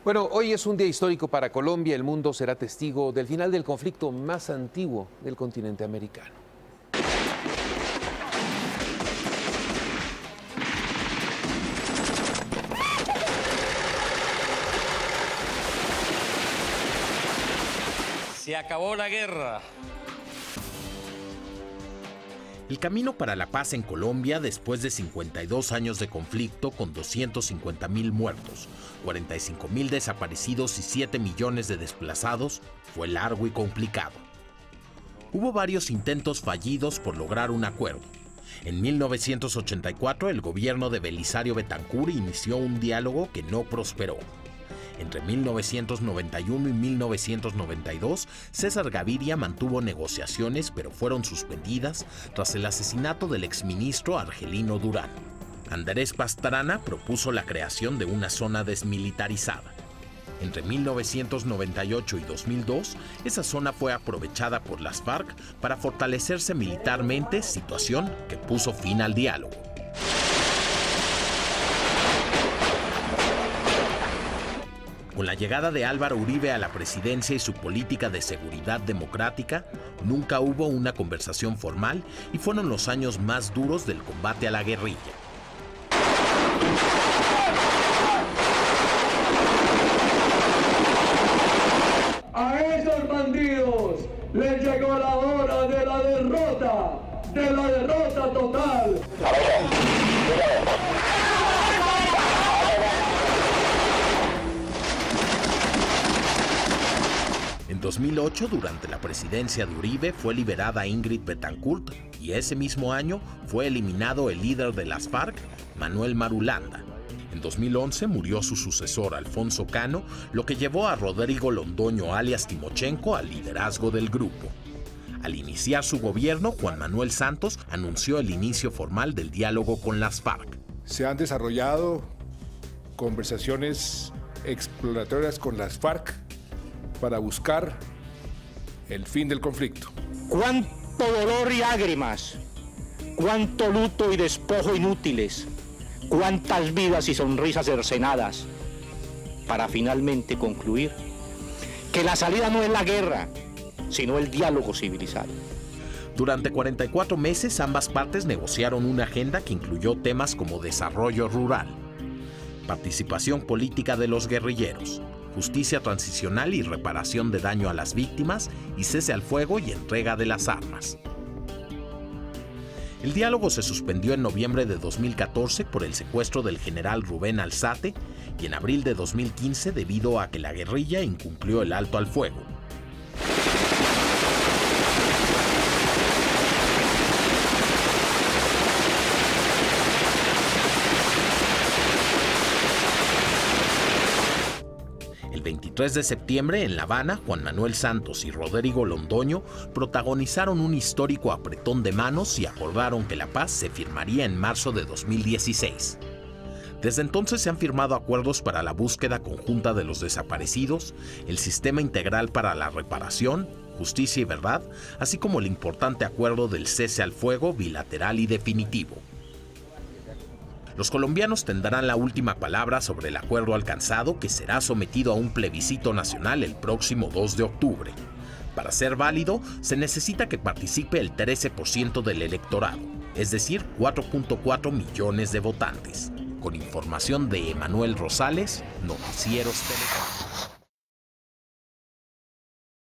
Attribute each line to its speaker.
Speaker 1: Bueno, hoy es un día histórico para Colombia. El mundo será testigo del final del conflicto más antiguo del continente americano.
Speaker 2: Se acabó la guerra.
Speaker 3: El camino para la paz en Colombia, después de 52 años de conflicto con 250.000 muertos, 45.000 desaparecidos y 7 millones de desplazados, fue largo y complicado. Hubo varios intentos fallidos por lograr un acuerdo. En 1984, el gobierno de Belisario Betancur inició un diálogo que no prosperó. Entre 1991 y 1992, César Gaviria mantuvo negociaciones, pero fueron suspendidas tras el asesinato del exministro Argelino Durán. Andrés Pastrana propuso la creación de una zona desmilitarizada. Entre 1998 y 2002, esa zona fue aprovechada por las FARC para fortalecerse militarmente, situación que puso fin al diálogo. Con la llegada de Álvaro Uribe a la presidencia y su política de seguridad democrática, nunca hubo una conversación formal y fueron los años más duros del combate a la guerrilla.
Speaker 4: A esos bandidos les llegó la hora de la derrota total.
Speaker 3: En 2008, durante la presidencia de Uribe, fue liberada Ingrid Betancourt y ese mismo año fue eliminado el líder de las FARC, Manuel Marulanda. En 2011 murió su sucesor, Alfonso Cano, lo que llevó a Rodrigo Londoño alias Timochenko al liderazgo del grupo. Al iniciar su gobierno, Juan Manuel Santos anunció el inicio formal del diálogo con las FARC.
Speaker 5: Se han desarrollado conversaciones exploratorias con las FARC para buscar el fin del conflicto.
Speaker 6: Cuánto dolor y lágrimas, cuánto luto y despojo inútiles, cuántas vidas y sonrisas cercenadas, para finalmente concluir que la salida no es la guerra, sino el diálogo civilizado.
Speaker 3: Durante 44 meses, ambas partes negociaron una agenda que incluyó temas como desarrollo rural, participación política de los guerrilleros, justicia transicional y reparación de daño a las víctimas, y cese al fuego y entrega de las armas. El diálogo se suspendió en noviembre de 2014 por el secuestro del general Rubén Alzate y en abril de 2015 debido a que la guerrilla incumplió el alto al fuego. El 23 de septiembre, en La Habana, Juan Manuel Santos y Rodrigo Londoño protagonizaron un histórico apretón de manos y acordaron que la paz se firmaría en marzo de 2016. Desde entonces se han firmado acuerdos para la búsqueda conjunta de los desaparecidos, el sistema integral para la reparación, justicia y verdad, así como el importante acuerdo del cese al fuego bilateral y definitivo. Los colombianos tendrán la última palabra sobre el acuerdo alcanzado, que será sometido a un plebiscito nacional el próximo 2 de octubre. Para ser válido, se necesita que participe el 13% del electorado, es decir, 4.4 millones de votantes. Con información de Emanuel Rosales, Noticieros Telecom.